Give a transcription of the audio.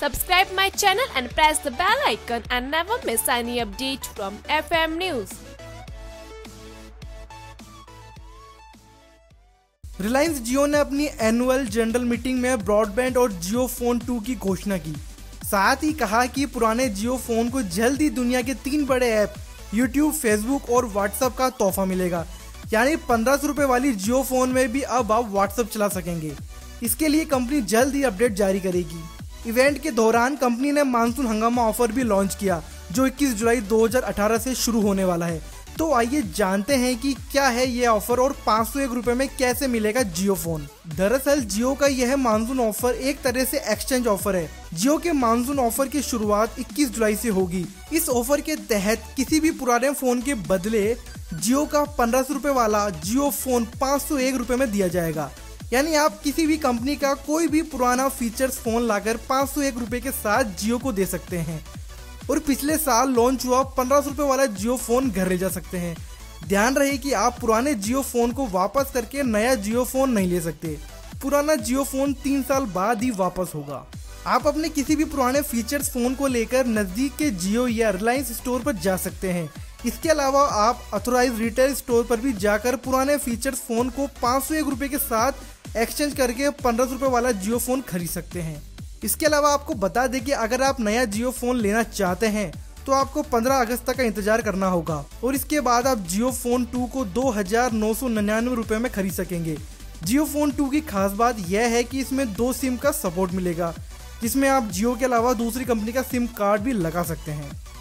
Subscribe my channel and press the bell icon and never miss any update from FM News. Reliance Jio ने अपनी annual general meeting में broadband और Jio phone 2 की घोषणा की। साथ ही कहा कि पुराने जियो फोन को जल्द ही दुनिया के 3 बड़े ऐप यूट्यूब, फेसबुक और व्हाट्सएप का तोहफा मिलेगा। यानी 1500 रुपए वाली जियो फोन में भी अब आप व्हाट्सएप चला सकेंगे। इसके लिए कंपनी जल्द ही अपडेट जारी करेगी। इवेंट के दौरान कंपनी ने मानसून हंगामा ऑफर भी लॉन्च किया, जो 21 जुलाई 2018 से शुरू होने वाला है। तो आइए जानते हैं कि क्या है ये ऑफर और 501 रुपए में कैसे मिलेगा जियो फोन। दरअसल जियो का यह मानसून ऑफर एक तरह से एक्सचेंज ऑफर है। जियो के मानसून ऑफर की शुरुआत 21 जुलाई से होगी। इस ऑफर के तहत किसी भी पुराने फोन के बदले जियो का 1500 रुपए वाला जियो फोन 501 रुपए में दिया जाएगा। यानी आप किसी भी कंपनी का कोई भी पुराना फीचर्स फोन लाकर 501 रुपए के साथ जियो को दे सकते हैं और पिछले साल लॉन्च हुआ 1500 रुपए वाला जियो फोन घर ले जा सकते हैं। ध्यान रहे कि आप पुराने जियो फोन को वापस करके नया जियो फोन नहीं ले सकते। पुराना जियो फोन 3 साल बाद ही वापस होगा। आप अपने किसी भी पुराने फीचर्स फोन को लेकर नजदीक के जियो या रिलायंस स्टोर पर जा सकते हैं। इसके अलावा आप ऑथराइज रिटेल स्टोर पर भी जाकर पुराने फीचर्स फोन को 501 रुपए के साथ एक्सचेंज करके 1500 रुपए वाला जियो फोन खरीद सकते हैं। इसके अलावा आपको बता दें कि अगर आप नया जियो फोन लेना चाहते हैं तो आपको 15 अगस्त तक का इंतजार करना होगा और इसके बाद आप जियो फोन 2 को 2999 रुपए में खरीद सकेंगे। जियो फोन 2 की खास बात यह है कि इसमें 2 सिम का सपोर्ट मिलेगा, जिसमें आप जियो के अलावा दूसरी कंपनी का सिम कार्ड भी लगा सकते हैं।